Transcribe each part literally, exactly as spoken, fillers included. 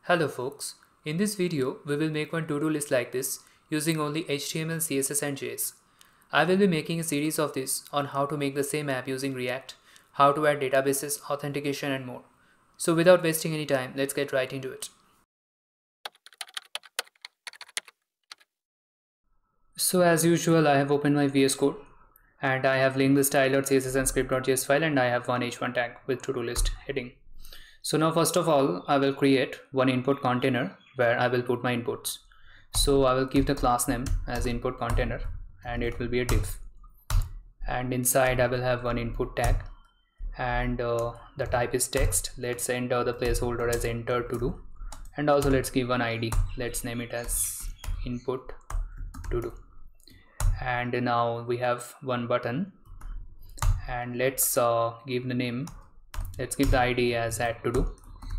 Hello folks, in this video we will make one to-do list like this using only H T M L, C S S and J S. I will be making a series of this on how to make the same app using React, how to add databases, authentication and more. So without wasting any time, let's get right into it. So as usual, I have opened my V S Code and I have linked the style.css and script.js file, and I have one h one tag with to-do list heading. So now first of all, I will create one input container where I will put my inputs. So I will give the class name as input container and it will be a div. And inside I will have one input tag and uh, the type is text. Let's enter the placeholder as enter to do, and also let's give one I D. Let's name it as input to do. And now we have one button and let's uh, give the name. Let's give the I D as add to do,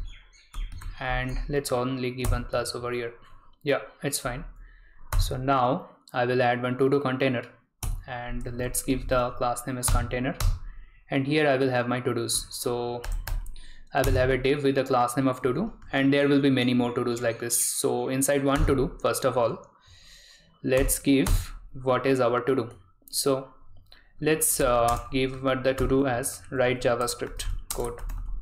and let's only give one plus over here. Yeah, it's fine. So now I will add one to do container and let's give the class name as container, and here I will have my to dos. So I will have a div with the class name of to do, and there will be many more to dos like this. So inside one to do, first of all, let's give what is our to do. So let's uh, give what the to do as write JavaScript code.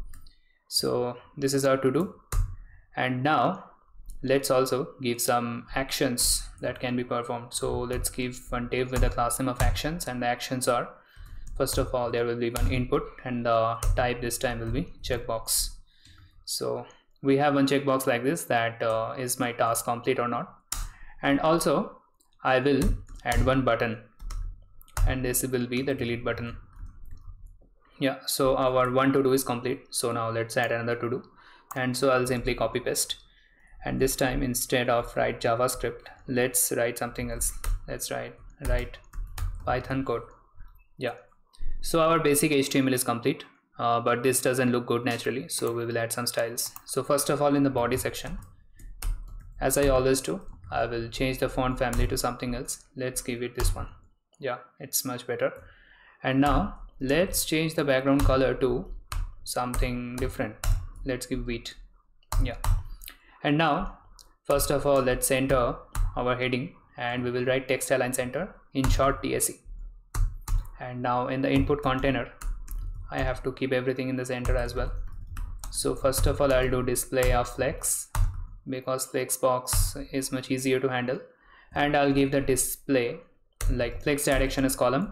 So this is our to do, and now let's also give some actions that can be performed. So let's give one div with the class name of actions, and the actions are, first of all, there will be one input and the type this time will be checkbox. So we have one checkbox like this, that uh, is my task complete or not. And also I will add one button, and this will be the delete button. Yeah, so our one to do is complete. So now let's add another to do, and so I'll simply copy paste, and this time instead of write JavaScript, let's write something else. Let's write write Python code. Yeah, so our basic H T M L is complete, uh, but this doesn't look good naturally, so we will add some styles. So first of all, in the body section, as I always do, I will change the font family to something else. Let's give it this one. Yeah, it's much better. And now let's change the background color to something different. Let's give wheat. Yeah, and now first of all, let's enter our heading and we will write text align center, in short T S E. And now in the input container, I have to keep everything in the center as well. So first of all, I'll do display of flex, because flex box is much easier to handle, and I'll give the display like flex direction as column.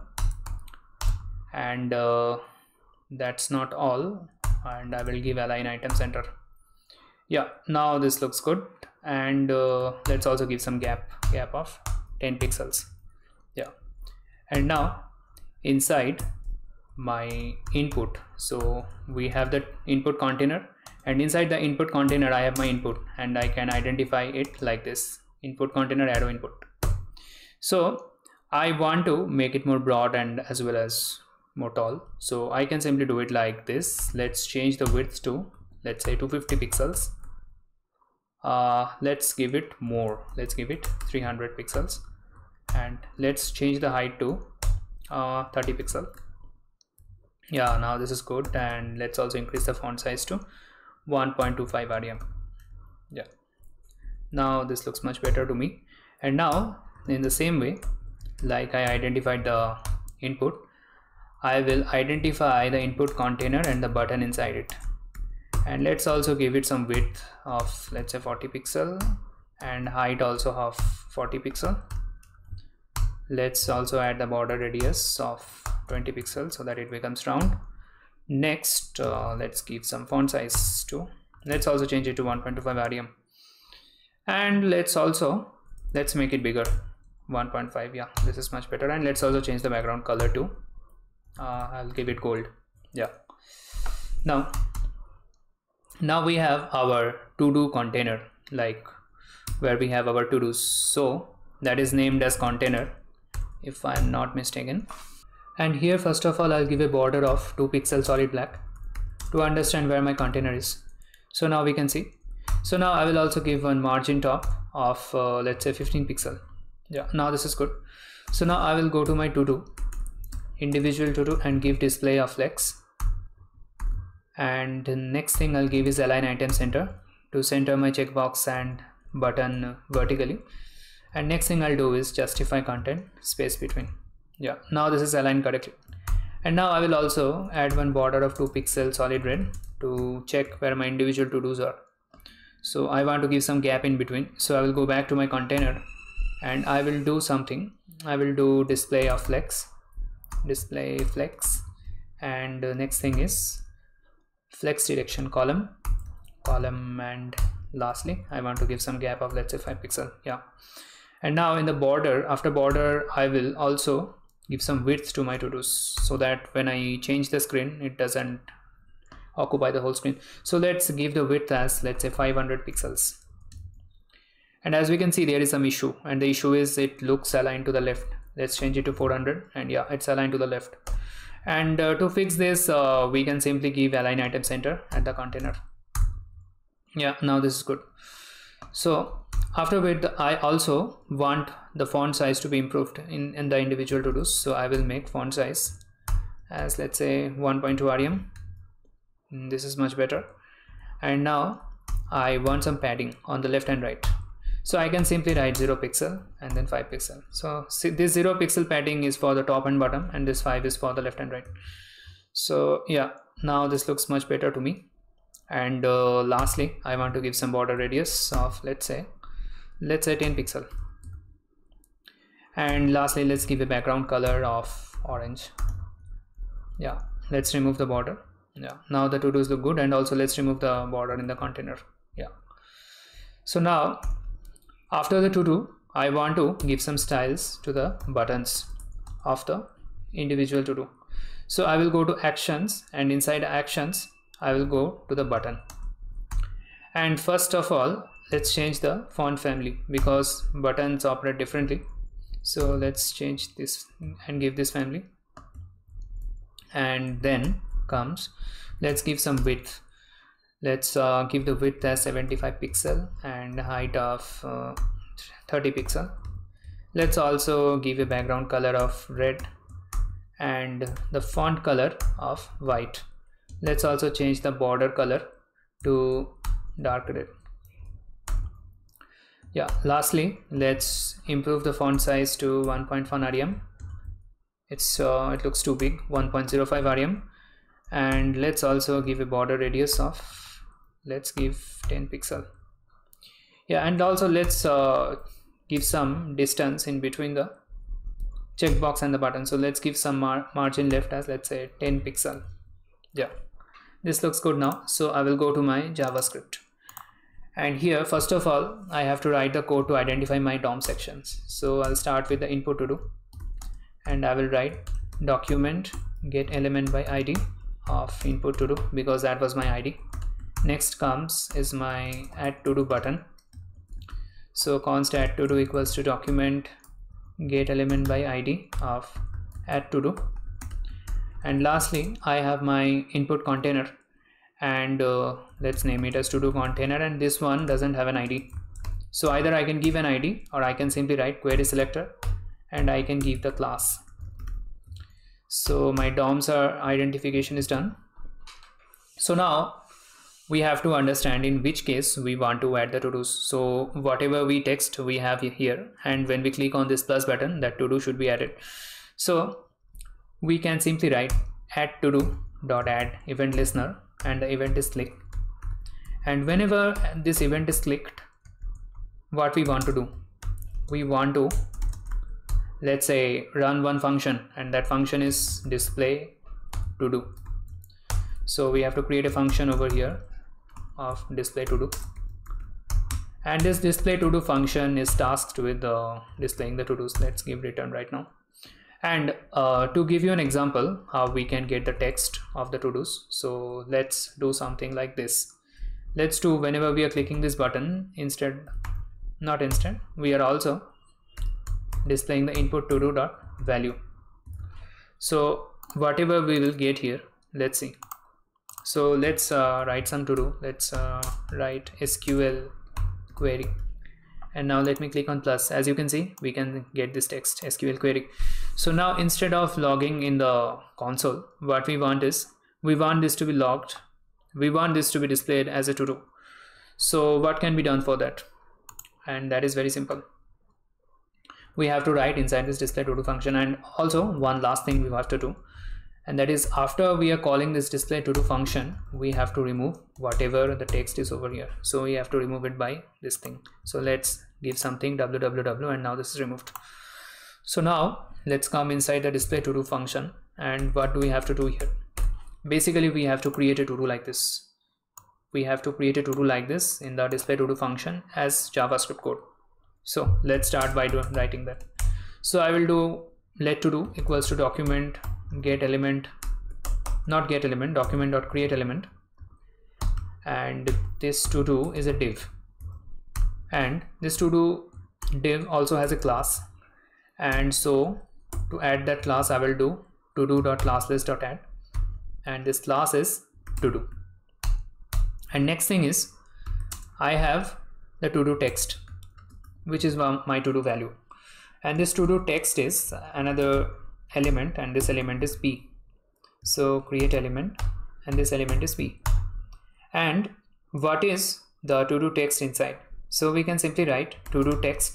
And uh, that's not all, and I will give align item center. Yeah, now this looks good, and uh, let's also give some gap gap of ten pixels. Yeah, and now inside my input, so we have the input container, and inside the input container I have my input, and I can identify it like this: input container arrow input. So I want to make it more broad and as well as more tall, so I can simply do it like this. Let's change the width to, let's say, two hundred fifty pixels. Uh, let's give it more, let's give it three hundred pixels, and let's change the height to uh, thirty pixel. Yeah, now this is good, and let's also increase the font size to one point two five R E M. Yeah, now this looks much better to me. And now in the same way, like I identified the input, I will identify the input container and the button inside it, and let's also give it some width of, let's say, forty pixel, and height also of forty pixel. Let's also add the border radius of twenty pixels so that it becomes round. Next, uh, let's give some font size to, let's also change it to one point two five R E M, and let's also let's make it bigger, one point five. Yeah, this is much better. And let's also change the background color to uh, I'll give it gold. Yeah, now now we have our to do container, like where we have our to dos. So that is named as container, if I'm not mistaken. And here first of all, I'll give a border of two pixels solid black to understand where my container is. So now we can see. So now I will also give one margin top of uh, let's say fifteen pixel. Yeah, now this is good. So now I will go to my to do, individual to do, and give display of flex, and the next thing I'll give is align item center to center my checkbox and button vertically. And next thing I'll do is justify content space between. Yeah, now this is aligned correctly. And now I will also add one border of two pixel solid red to check where my individual to-dos are. So I want to give some gap in between. So I will go back to my container and I will do something. I will do display of flex, display flex, and the next thing is flex direction column, column, and lastly I want to give some gap of, let's say, five pixel. Yeah. And now in the border, after border, I will also give some width to my to-dos so that when I change the screen, it doesn't occupy the whole screen. So let's give the width as, let's say, five hundred pixels. And as we can see, there is some issue, and the issue is it looks aligned to the left. Let's change it to four hundred, and yeah, it's aligned to the left. And uh, to fix this, uh, we can simply give align item center at the container. Yeah, now this is good. So after width, I also want the font size to be improved in, in the individual to-dos. So I will make font size as, let's say, one point two R E M. This is much better. And now I want some padding on the left and right. So I can simply write zero pixel and then five pixel. So see, this zero pixel padding is for the top and bottom, and this five is for the left and right. So yeah, now this looks much better to me. And uh, lastly, I want to give some border radius of, let's say, let's say ten pixel. And lastly, let's give a background color of orange. Yeah, let's remove the border. Yeah, now the to-dos look good, and also let's remove the border in the container. Yeah. So now after the to-do, I want to give some styles to the buttons of the individual to-do. So I will go to actions, and inside actions, I will go to the button. And first of all, let's change the font family because buttons operate differently. So let's change this and give this family. And then comes, let's give some width. Let's uh, give the width as seventy-five pixel and height of uh, thirty pixel. Let's also give a background color of red and the font color of white. Let's also change the border color to dark red. Yeah, lastly, let's improve the font size to one point one R E M. It's uh, it looks too big, one point zero five R E M. And let's also give a border radius of, let's give ten pixel. Yeah, and also let's uh, give some distance in between the checkbox and the button. So let's give some mar margin left as, let's say, ten pixel. Yeah, this looks good now. So I will go to my JavaScript, and here first of all I have to write the code to identify my D O M sections. So I'll start with the input to do, and I will write document get element by I D of input to do because that was my I D. Next comes is my add to do button. So const add to do equals to document get element by I D of add to do. And lastly, I have my input container, and uh, let's name it as to do container, and this one doesn't have an I D. So either I can give an I D or I can simply write query selector and I can give the class. So my D O Ms are identification is done. So now we have to understand in which case we want to add the to-dos. So whatever we text we have here, and when we click on this plus button, that to-do should be added. So we can simply write add to do dot add event listener, and the event is clicked. And whenever this event is clicked, what we want to do, we want to, let's say, run one function, and that function is display to do. So we have to create a function over here of display to do, and this display to do function is tasked with uh, displaying the to dos. Let's give return right now. And uh, to give you an example how we can get the text of the to dos, so let's do something like this. Let's do, whenever we are clicking this button, instead, not instead, we are also displaying the input to do dot value. So whatever we will get here, let's see. So let's uh, write some to do. Let's uh, write S Q L query, and now let me click on plus. As you can see, we can get this text S Q L query. So now instead of logging in the console, what we want is, we want this to be logged, we want this to be displayed as a to do. So what can be done for that? And that is very simple. We have to write inside this display to do function. And also one last thing we have to do, and that is after we are calling this display to do function, we have to remove whatever the text is over here. So we have to remove it by this thing. So let's give something www, and now this is removed. So now let's come inside the display to do function. And what do we have to do here? Basically we have to create a to do like this. We have to create a to do like this in the display to do function as JavaScript code. So let's start by doing, writing that. So I will do let to do equals to document get element, not get element, document dot create element, and this to do is a div, and this to do div also has a class. And so to add that class, I will do to do dot class list dot add, and this class is to do. And next thing is I have the to do text, which is my to do value, and this to do text is another element, and this element is p. So create element, and this element is p. And what is the to do text inside? So we can simply write to do text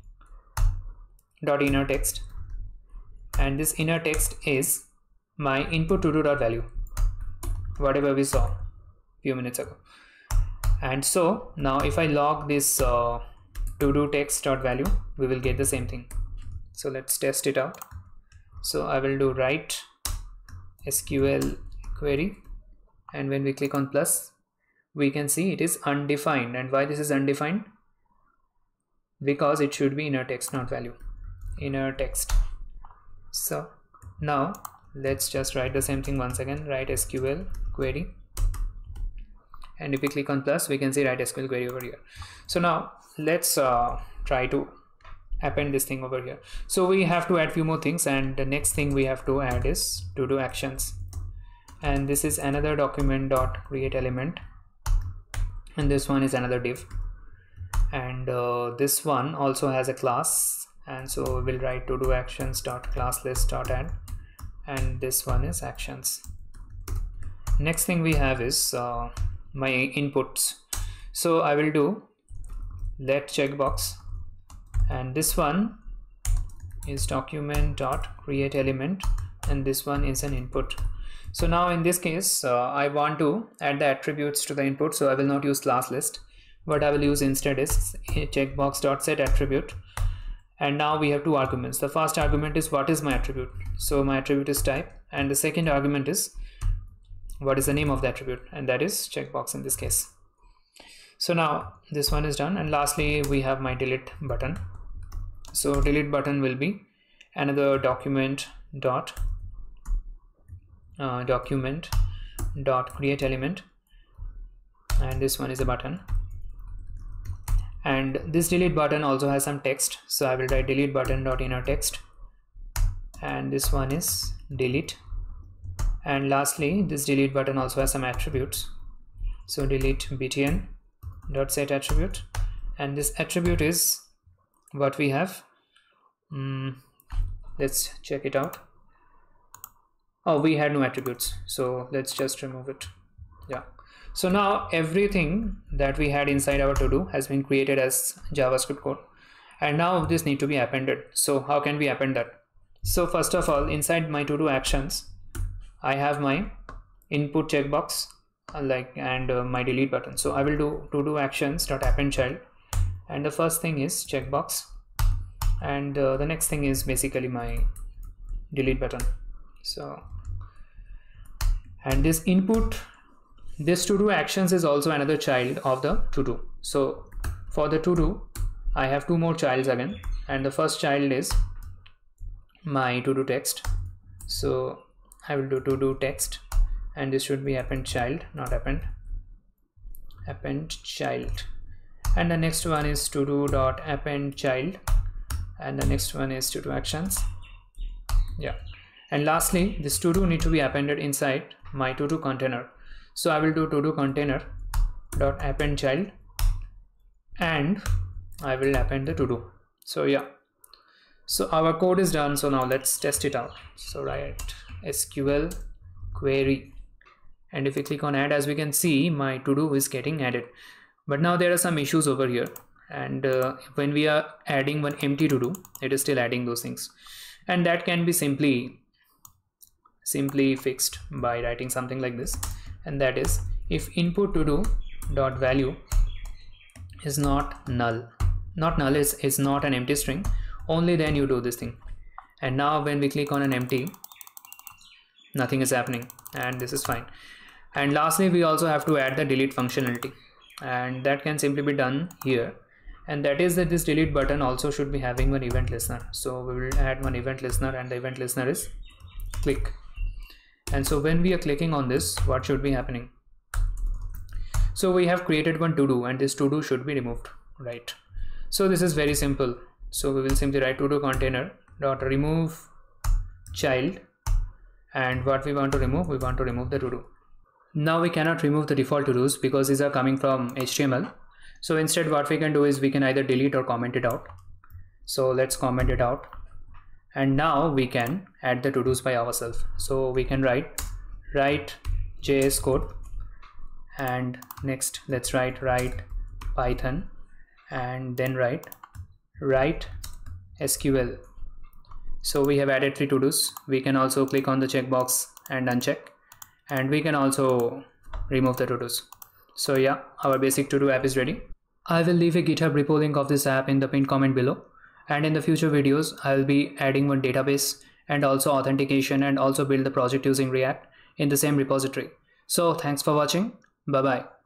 dot inner text, and this inner text is my input to do dot value, whatever we saw few minutes ago. And so now if I log this uh, to do text dot value, we will get the same thing. So let's test it out. So I will do write S Q L query, and when we click on plus, we can see it is undefined. And why this is undefined? Because it should be inner text, not value, inner text. So now let's just write the same thing once again, write S Q L query, and if we click on plus, we can see write S Q L query over here. So now let's uh, try to append this thing over here. So we have to add few more things, and the next thing we have to add is to do actions, and this is another document dot create element, and this one is another div, and uh, this one also has a class, and so we'll write to do actions dot class list dot add, and this one is actions. Next thing we have is uh, my inputs. So I will do let checkbox, and this one is document dot create element, and this one is an input. So now in this case uh, I want to add the attributes to the input, so I will not use class list. What I will use instead is checkbox dot set attribute, and now we have two arguments. The first argument is what is my attribute, so my attribute is type, and the second argument is what is the name of the attribute, and that is checkbox in this case. So now this one is done, and lastly we have my delete button. So delete button will be another document dot uh, document dot create element, and this one is a button, and this delete button also has some text, so I will write delete button dot inner text, and this one is delete, and lastly this delete button also has some attributes, so delete btn dot set attribute, and this attribute is what we have. Mm, let's check it out. Oh, we had no attributes, so let's just remove it. Yeah, so now everything that we had inside our to do has been created as JavaScript code, and now this need to be appended. So how can we append that? So first of all, inside my to do actions I have my input checkbox like and uh, my delete button. So I will do to do actions dot append child, and the first thing is checkbox, and uh, the next thing is basically my delete button. So and this input, this to do actions is also another child of the to do. So for the to do I have two more childs again, and the first child is my to do text. So I will do to do text, and this should be append child, not append, append child, and the next one is to do dot append child, and the next one is to do actions. Yeah, and lastly this to do need to be appended inside my to do container. So I will do to do container dot append child, and I will append the to do. So yeah, so our code is done. So now let's test it out. So write S Q L query, and if we click on add, as we can see my to do is getting added. But now there are some issues over here, and uh, when we are adding one empty to do, it is still adding those things, and that can be simply simply fixed by writing something like this, and that is if input to do dot value is not null, not null is, is not an empty string, only then you do this thing. And now when we click on an empty, nothing is happening, and this is fine. And lastly, we also have to add the delete functionality, and that can simply be done here, and that is that this delete button also should be having one event listener. So we will add one event listener, and the event listener is click. And so when we are clicking on this, what should be happening? So we have created one to do, and this to do should be removed, right? So this is very simple. So we will simply write to do container dot remove child, and what we want to remove, we want to remove the to do. Now we cannot remove the default to dos because these are coming from H T M L. So instead what we can do is we can either delete or comment it out. So let's comment it out, and now we can add the to dos by ourselves. So we can write write J S code, and next let's write write Python, and then write write S Q L. So we have added three to dos. We can also click on the checkbox and uncheck, and we can also remove the to dos. So yeah, our basic to do app is ready. I will leave a GitHub repo link of this app in the pinned comment below, and in the future videos I will be adding one database and also authentication, and also build the project using React in the same repository. So thanks for watching. Bye bye.